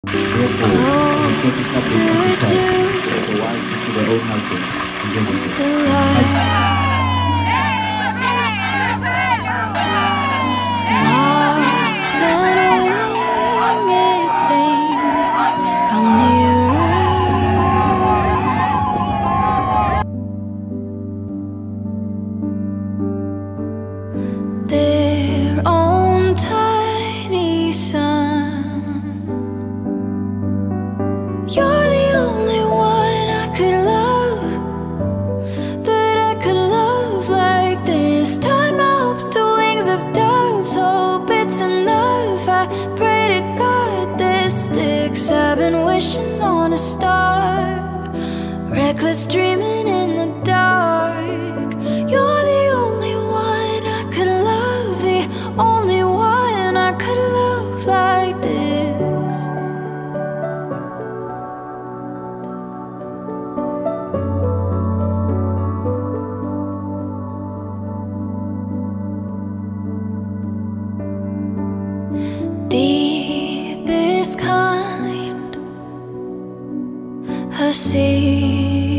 Closer to the light. Moss and winged things come nearer. Their own tiny sun. You're the only one I could love, that I could love like this. Tied my hopes to wings of doves, hope it's enough. I pray to God this sticks. I've been wishing on a star, reckless dreaming in the dark. You're the only one I could love, the only one I could love like this. Deepest kind of secret.